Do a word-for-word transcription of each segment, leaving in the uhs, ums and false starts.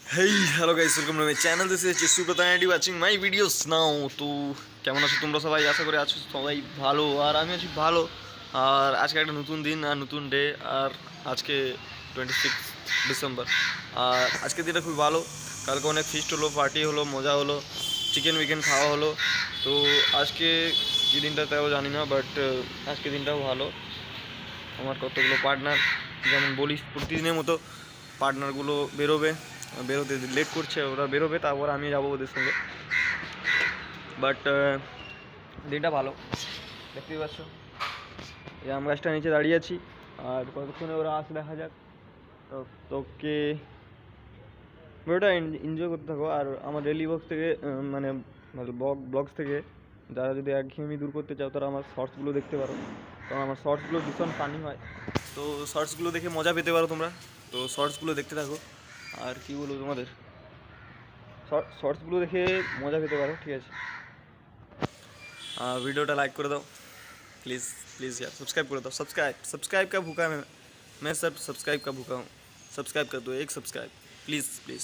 Hey hello guys, welcome to my channel. This is Subrata and you watching my videos now. তো কেমন আছো তোমরা সবাই? আশা করি আছো সবাই ভালো, আর আমি আছি ভালো। আর আজকে একটা নতুন দিন আর নতুন ডে, আর আজকে টোয়েন্টি সিক্স ডিসেম্বর। আর আজকে দিনটা খুব ভালো। কালকে অনেক ফিস্ট হলো, পার্টি হলো, মজা হলো, চিকেন উইকেন খাওয়া হলো। তো আজকে কী দিনটা তাও জানি না, বাট আজকে দিনটাও ভালো। আমার কতগুলো পার্টনার, যেমন বলি প্রতিদিনের মতো, পার্টনারগুলো বেরোবে, বেরোতে লেট করছে, ওরা বেরোবে, তারপর আমি যাবো ওদের সঙ্গে। বাট দিনটা ভালো, দেখতেই পাচ্ছ। এই আম গাছটা নিচে দাঁড়িয়ে আছি, আর কতক্ষণে ওরা আসে দেখা যাক। তো তোকে ভিডিওটা এনজয় করতে থাকো। আর আমার ডেলি বক্স থেকে মানে ব্লগ ব্লগস থেকে যারা যদি একঘেয়েমি দূর করতে চাও, তারা আমার শর্টসগুলো দেখতে পারো, কারণ আমার শর্টসগুলো ভীষণ ফানি হয়। তো শর্টসগুলো দেখে মজা পেতে পারো তোমরা। তো শর্টসগুলো দেখতে থাকো। আর কী বলবো তোমাদের, শর্টসগুলো দেখে মজা পেতে পারো, ঠিক আছে। वीडियोটা लाइक कर दो प्लीज़ प्लीज़ यार, सब्सक्राइब कर दो। सब्सक्राइब सब्सक्राइब का भूखा मैं मैं सब सब्सक्राइब का भूखा हूँ। सब्सक्राइब कर दो, एक सब्सक्राइब प्लीज़ प्लीज़।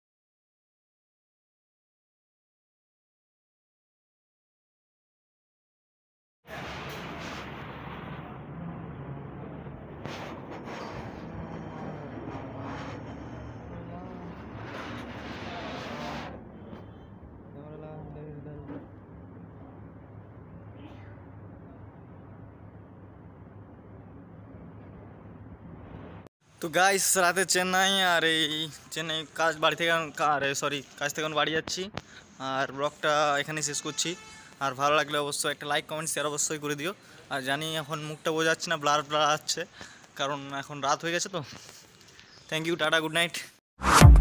তো গাইস, রাতে চেন্নাই, আর এই চেন্নাই কাজ বাড়ি থেকে আরে সরি কাজ থেকে বাড়ি যাচ্ছি। আর ব্লগটা এখানে শেষ করছি। আর ভালো লাগলে অবশ্যই একটা লাইক কমেন্ট শেয়ার অবশ্যই করে দিও। আর জানি এখন মুখটা বোঝাচ্ছি না, ব্লার ব্লার আসছে, কারণ এখন রাত হয়ে গেছে। তো thank you, tata, good night.